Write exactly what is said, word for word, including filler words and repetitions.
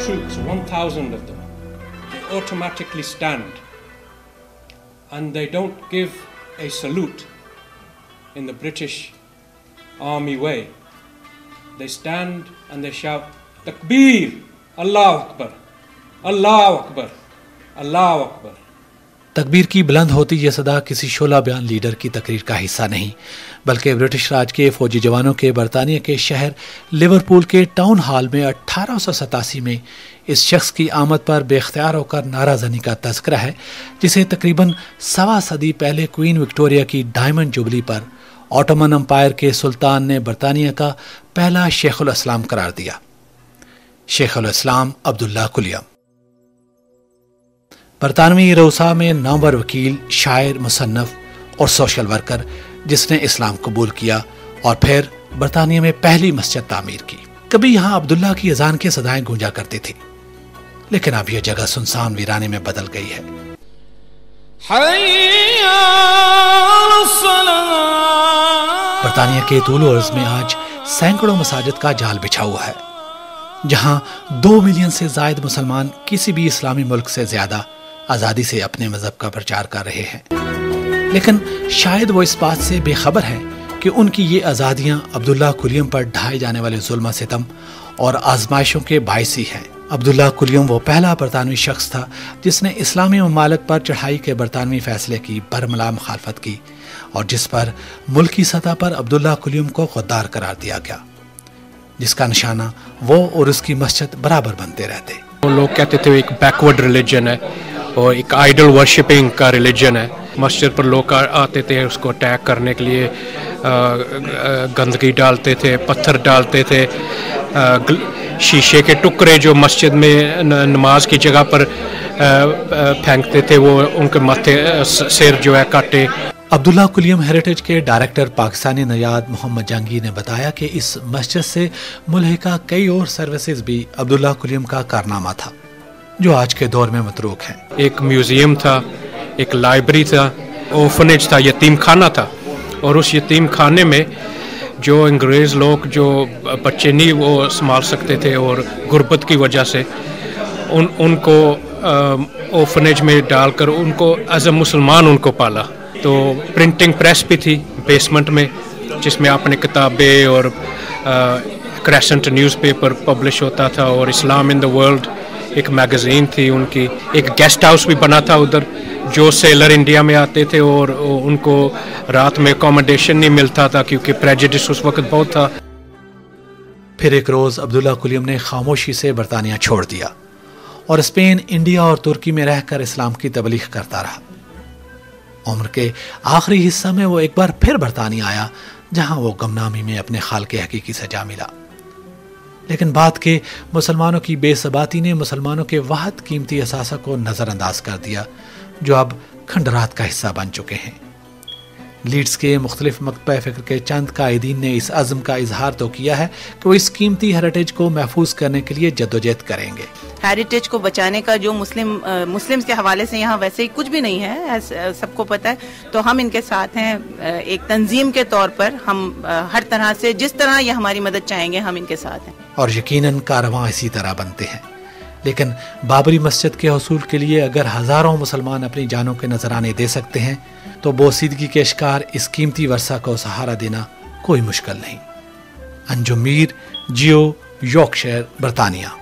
troops, one thousand of them, they automatically stand and they don't give a salute in the British army way. They stand and they shout, Takbir, Allahu Akbar, Allahu Akbar, Allahu Akbar. تکبیر کی بلند ہوتی یہ صدا کسی شعلہ بیان leader کی تقریر کا حصہ نہیں، بلکہ برٹش راج کے فوجی جوانوں کے برطانیہ کے شہر لیورپول کے ٹاؤن ہال میں اٹھارہ سو ستاسی میں اس شخص کی آمد پر بے اختیار ہو کر نعرہ زنی کا تذکرہ ہے، جسے تقریباً سوا صدی پہلے کوئین وکٹوریہ کی ڈائمنڈ جوبلی پر آٹومن امپائر کے سلطان نے برطانیہ کا پہلا شیخ الاسلام قرار دیا، شیخ الاسلام عبداللہ کلیم۔ برطانوی روسا میں نامور وکیل، شاعر، مصنف اور سوشل ورکر جس نے اسلام قبول کیا اور پھر برطانیہ میں پہلی مسجد تعمیر کی۔ کبھی یہاں عبداللہ کی اذان کی صدائیں گونجا کرتی تھی، لیکن اب یہ جگہ سنسان ویرانے میں بدل گئی ہے۔ برطانیہ کے طول و عرض میں آج سینکڑوں مساجد کا جال بچھا ہوا ہے، جہاں دو ملین سے زائد مسلمان کسی بھی اسلامی ملک سے زیادہ آزادی سے اپنے مذہب کا پرچار کر رہے ہیں، لیکن شاید وہ اس بات سے بے خبر ہیں کہ ان کی یہ آزادیاں عبداللہ کلیم پر ڈھائے جانے والے ظلم و ستم اور آزمائشوں کے باعث ہی ہیں۔ عبداللہ کلیم وہ پہلا برطانوی شخص تھا جس نے اسلامی ممالک پر چڑھائی کے برطانوی فیصلے کی برملا مخالفت کی اور جس پر ملکی سطح پر عبداللہ کلیم کو غدار قرار دیا گیا، جس کا نشانہ وہ اور اس کی مسجد برابر بنتے رہتے۔ لوگ کہتے تھے ایک بیکورڈ ریلیجن ہے اور ایک آئیڈل ورشپنگ کا ریلیجن ہے۔ مسجد پر لوگ آتے تھے اس کو اٹیک کرنے کے لیے، گندگی ڈالتے تھے، پتھر ڈالتے تھے، شیشے کے ٹکڑے جو مسجد میں نماز کی جگہ پر پھینکتے تھے وہ ان کے ماتھے سر جو ہے کاٹے۔ عبداللہ کلیم ہیریٹیج کے ڈائریکٹر پاکستانی نژاد محمد جہانگیر نے بتایا کہ اس مسجد سے ملحقہ کئی اور سروسز بھی عبداللہ کلیم کا کارنامہ تھا، جو آج کے دور میں متروک ہیں۔ ایک میوزیم تھا، ایک لائبریری تھا، اوفنیج تھا، یتیم خانہ تھا، اور اس یتیم خانے میں جو انگریز لوگ جو بچے نہیں وہ سنبھال سکتے تھے اور غربت کی وجہ سے ان ان کو اوفنیج میں ڈال کر ان کو ایز اے مسلمان ان کو پالا۔ تو پرنٹنگ پریس بھی تھی بیسمنٹ میں، جس میں اپنے کتابیں اور کریسنٹ نیوز پیپر پبلش ہوتا تھا، اور اسلام ان دا ورلڈ ایک میگزین تھی ان کی۔ ایک گیسٹ ہاؤس بھی بنا تھا ادھر، جو سیلر انڈیا میں آتے تھے اور ان کو رات میں اکوموڈیشن نہیں ملتا تھا کیونکہ پریجڈس اس وقت بہت تھا۔ پھر ایک روز عبداللہ کلیم نے خاموشی سے برطانیہ چھوڑ دیا اور اسپین، انڈیا اور ترکی میں رہ کر اسلام کی تبلیغ کرتا رہا۔ عمر کے آخری حصہ میں وہ ایک بار پھر برطانیہ آیا، جہاں وہ گمنامی میں اپنے خال کے حقیقی سے جا ملا، لیکن بعد کے مسلمانوں کی بے ثباتی نے مسلمانوں کے واحد قیمتی اثاثہ کو نظر انداز کر دیا، جو اب کھنڈرات کا حصہ بن چکے ہیں۔ لیڈز کے مختلف مکتبہ فکر کے چند قائدین نے اس عزم کا اظہار تو کیا ہے کہ وہ اس قیمتی ہیریٹیج کو محفوظ کرنے کے لیے جدوجہد کریں گے۔ ہیریٹیج کو بچانے کا جو مسلم مسلمز کے حوالے سے یہاں ویسے ہی کچھ بھی نہیں ہے، سب کو پتہ ہے، تو ہم ان کے ساتھ ہیں۔ ایک تنظیم کے طور پر ہم ہر طرح سے جس طرح یہ ہماری مدد چاہیں گے ہم ان کے ساتھ ہیں، اور یقیناً کارواں اسی طرح بنتے ہیں۔ لیکن بابری مسجد کے حصول کے لیے اگر ہزاروں مسلمان اپنی جانوں کے نذرانے دے سکتے ہیں تو بوسیدگی کے شکار اس قیمتی ورثہ کو سہارا دینا کوئی مشکل نہیں۔ انجم میر، جیو، یارکشائر، برطانیہ۔